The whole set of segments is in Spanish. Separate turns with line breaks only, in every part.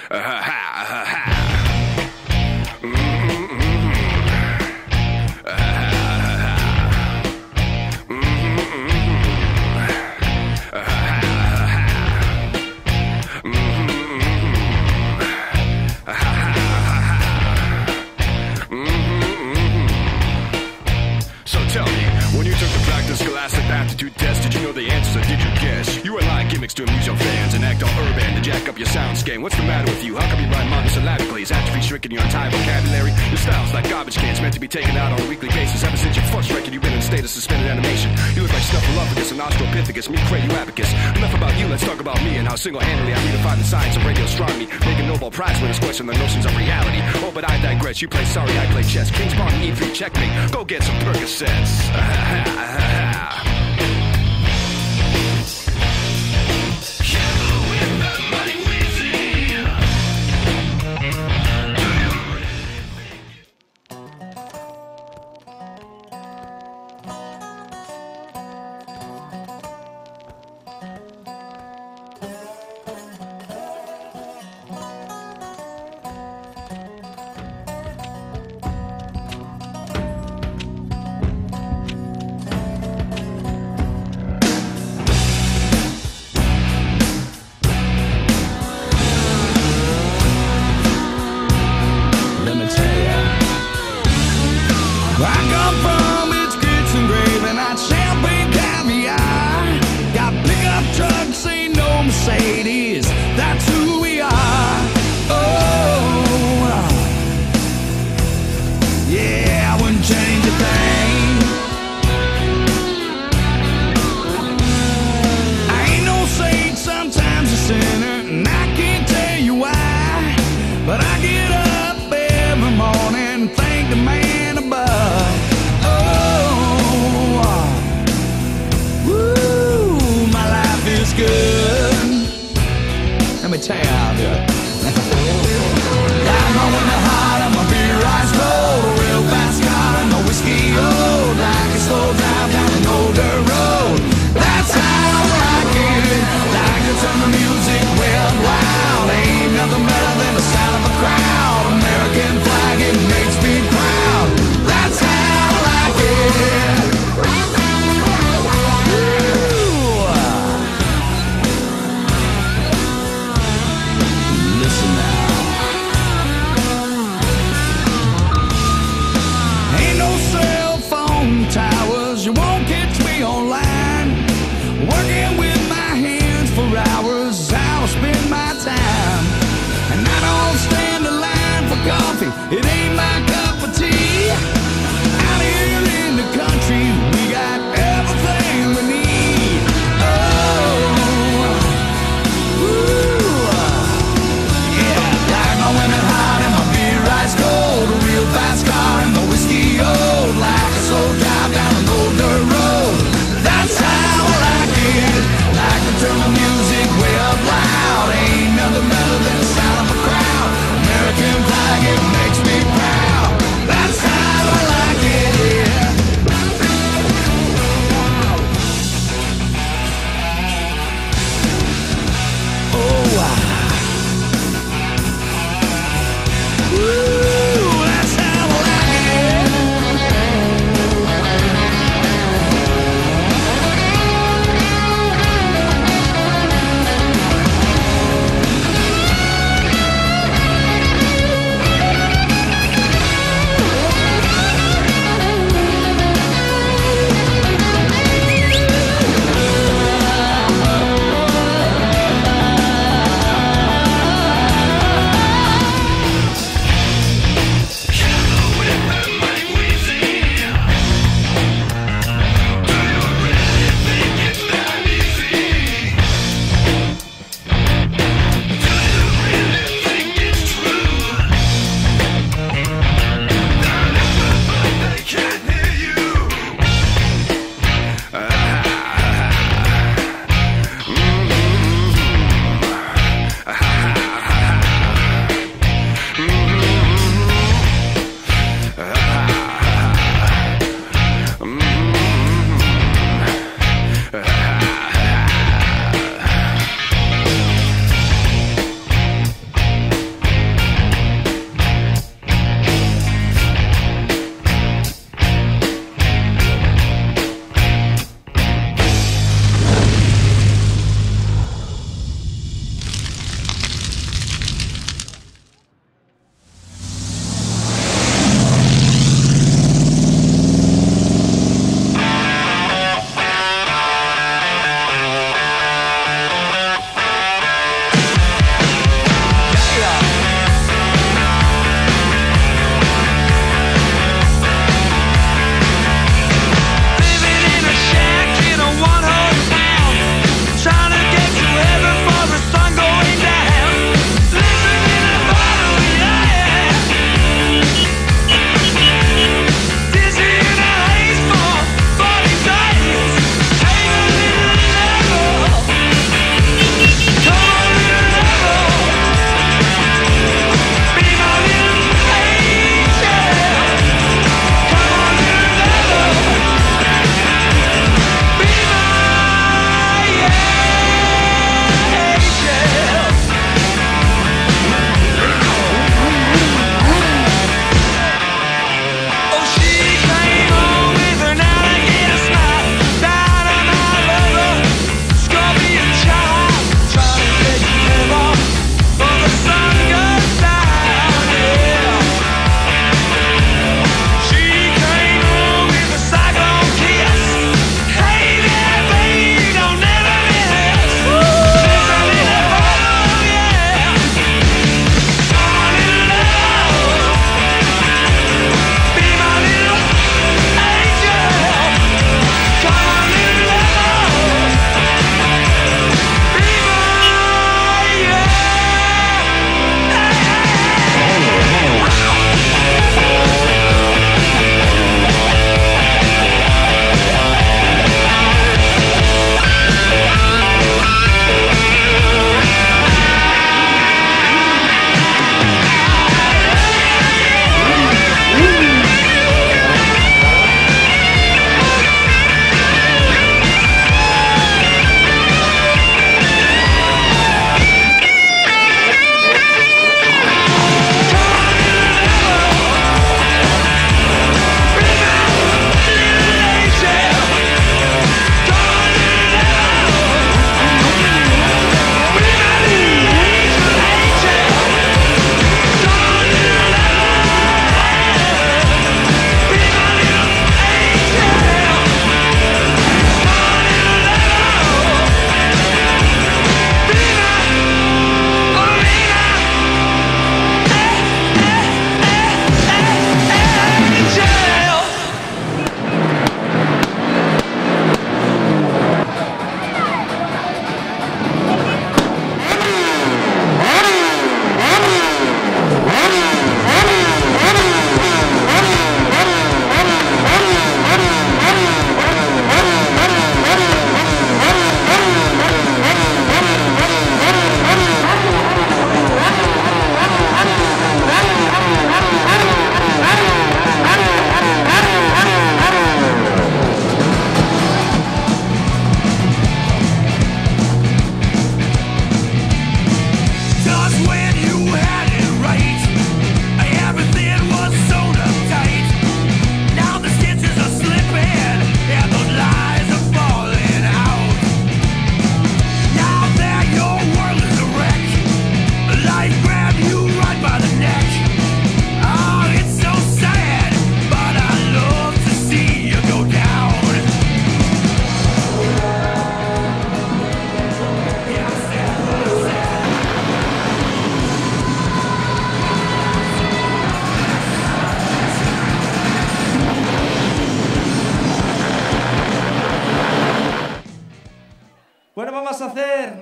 Scholastic aptitude test, did you know the answers or did you guess? You rely on gimmicks to amuse your fans and act all urban to jack up your sound game. What's the matter with you? How come you rhyme monosyllabically? Is atrophy shrinking your entire vocabulary? Your style's like garbage cans meant to be taken out on a weekly basis. Ever since your first record, you've been in a state of suspended animation. You look like Snuffleupagus and Australopithecus, me Craniopithecus. Enough about you, let's talk about me and how single-handedly I redefine the science of radio astronomy, making Nobel Prize winners question the notions of reality. Oh, but I digress. You play sorry, I play chess. King's Pawn, E3, checkmate. Go get some Percocets.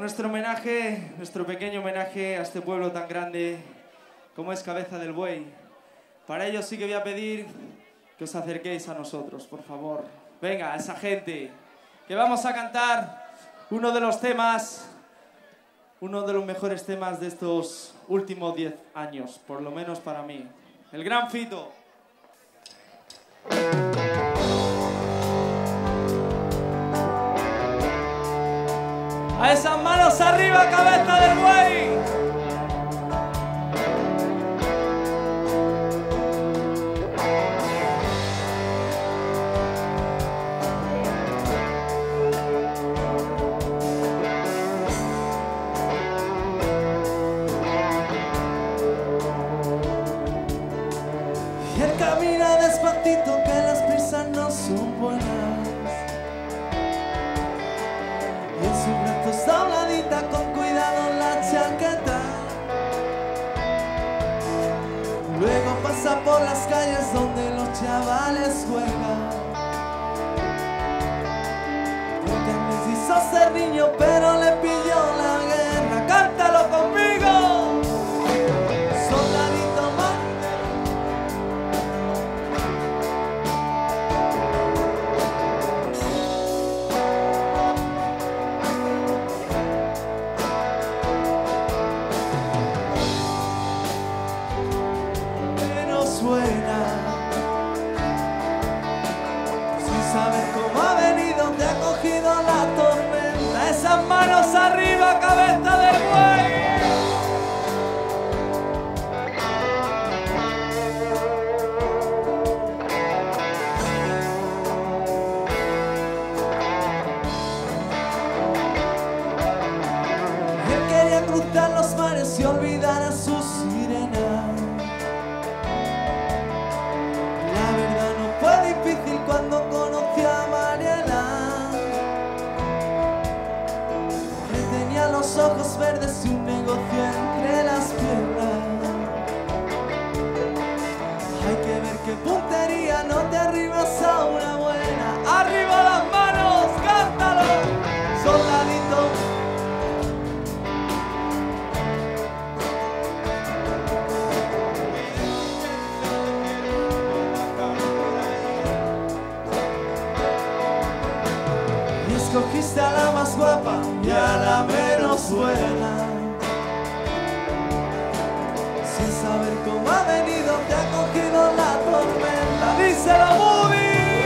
nuestro homenaje, nuestro pequeño homenaje a este pueblo tan grande como es Cabeza del Buey. Para ello sí que voy a pedir que os acerquéis a nosotros, por favor. Venga, a esa gente, que vamos a cantar uno de los temas, uno de los mejores temas de estos últimos 10 años, por lo menos para mí. El Gran Fito. A esas manos arriba, Cabeza del Buey.
Y él camina despacito, que las prisas no son buenas. Y en su brazo está dobladita, con cuidado la chaqueta. Luego pasa por las calles donde los chavales juegan. Porque me quiso ser niño, pero le pilló la guerra. ¡Cántalo conmigo! Soldadito suena, sin saber cómo ha venido, te ha cogido la tormenta.
Esas manos arriba, Cabeza del Buey.
Él quería cruzar los mares y olvidar a su sirena. La verdad no fue difícil cuando conocí a Mariela, que tenía los ojos verdes y un negocio entre las piernas. Hay que ver qué puntería, no te arribas a una buena.
Arriba las manos, cántalo.
Soldadito. Y escogiste a la más guapa y a la menos buena. Sin saber cómo ha venido, te ha cogido la tormenta.
Díselo, Moody.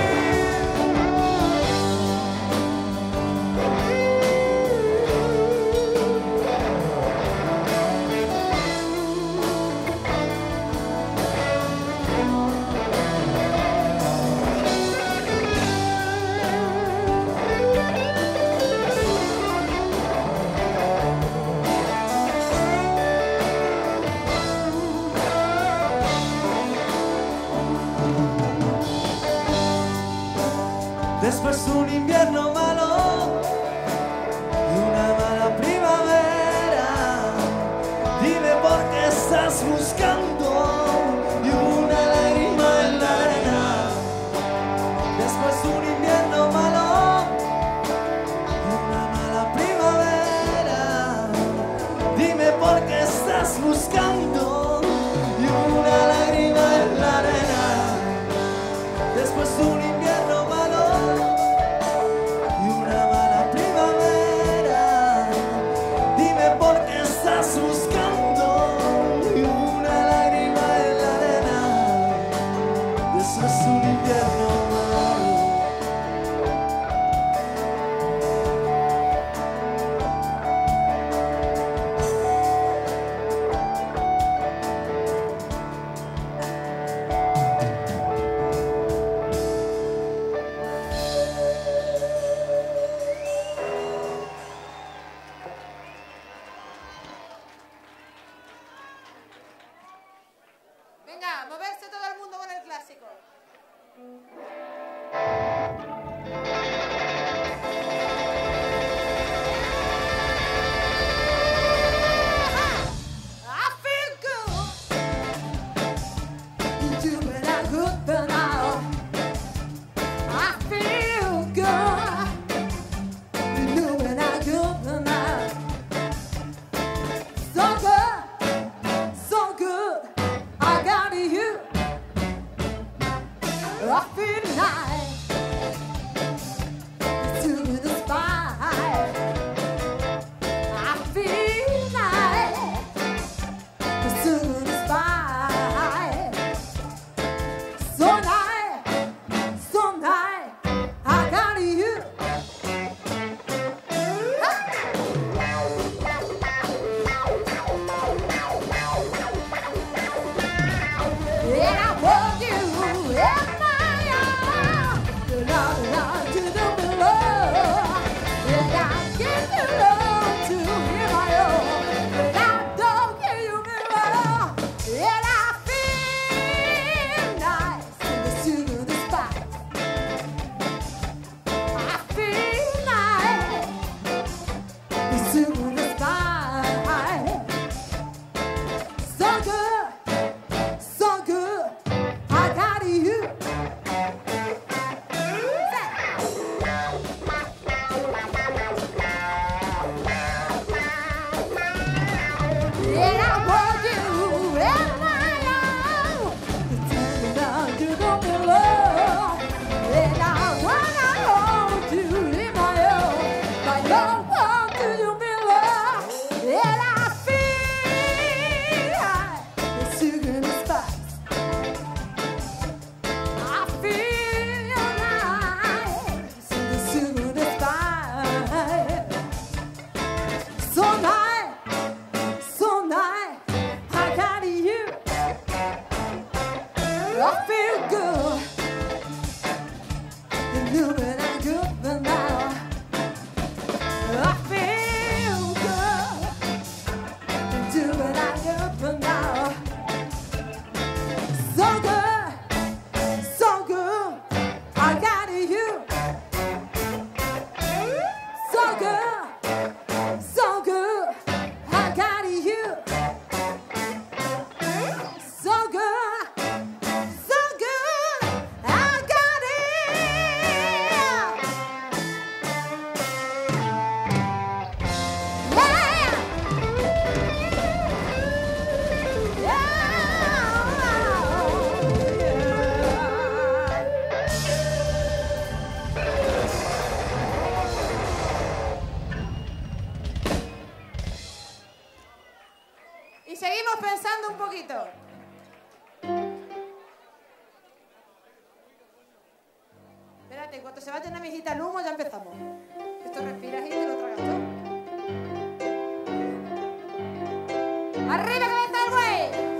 Después un invierno malo y una mala primavera. Dime por qué estás buscando y una lágrima en la arena. Después un invierno malo y una mala primavera. Dime por qué estás buscando y una lágrima en la arena. Después un invierno malo y una mala primavera. Dime por qué estás buscando y una lágrima en la arena. Después un invierno malo.
Venga, moverse todo el mundo con el clásico. I feel good. You better good than I feel good. You better good than Y seguimos pensando un poquito. Espérate, en cuanto se vaya una mijita al humo ya empezamos. Esto respiras y te lo tragas todo. ¡Arriba, cabeza del buey!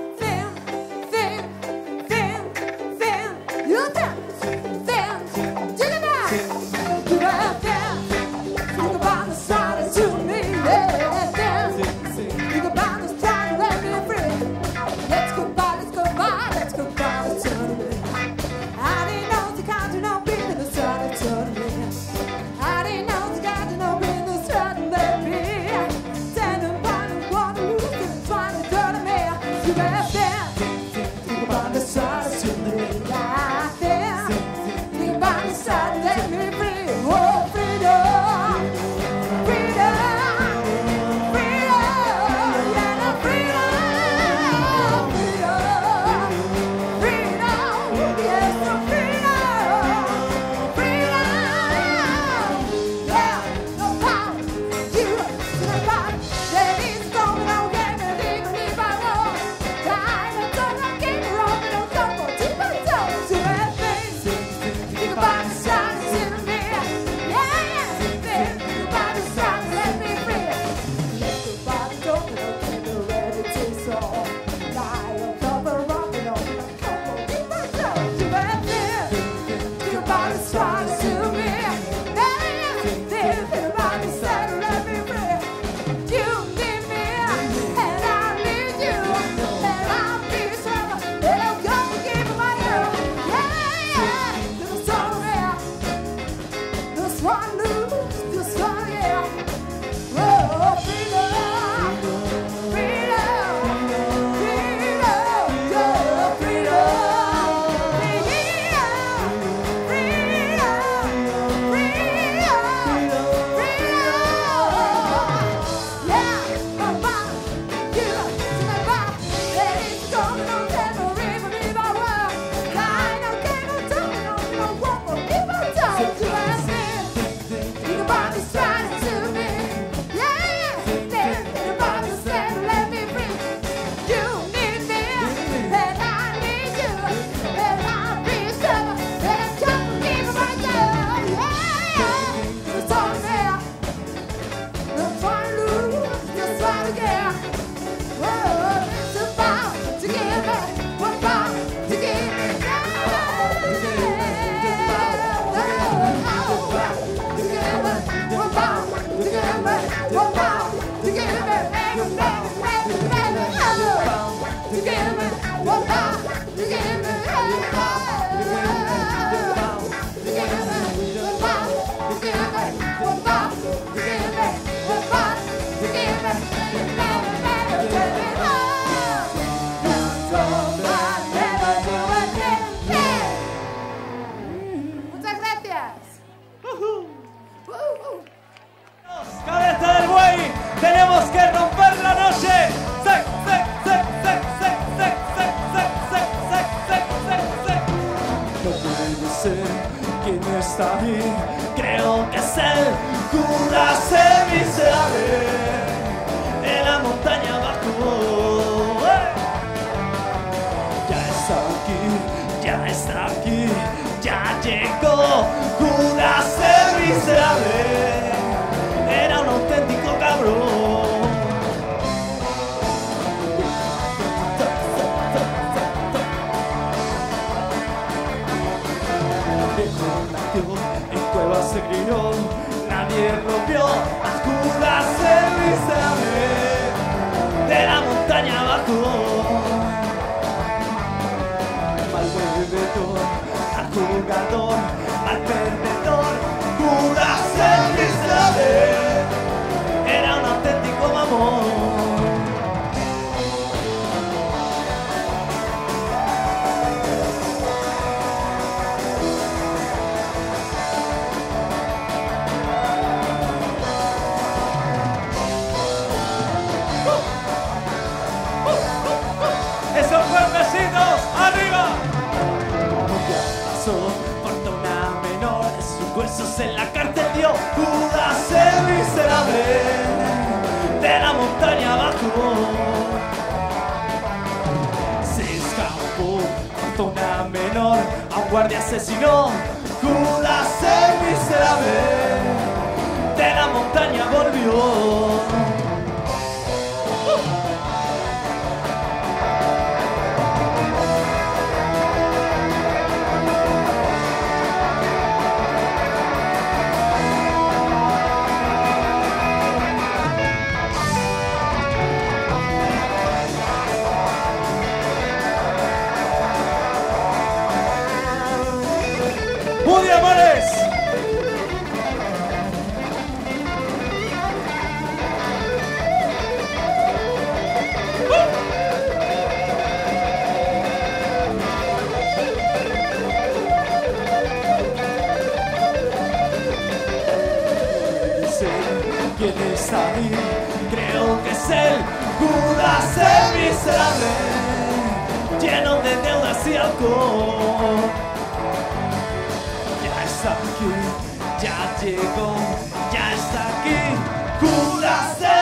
Creo que es el cura miserable en la montaña abajo. Ya está aquí, ya llegó. Cura miserable, era un auténtico cabrón. En cuevas se crió, nadie lo vio. Las curas miserable de la montaña abajo. Mal bebedor, al jugador, al perdedor. Curas miserable, era un auténtico mamón. En la cárcel dio Judas el miserable de la montaña abajo. guardia asesinó, Judas el miserable de la montaña volvió. ¡Muy amores! Sé quién está ahí, creo que es él, Judas el miserable, lleno de deudas y alcohol. Aquí, ya llegó, ya está aquí, Judas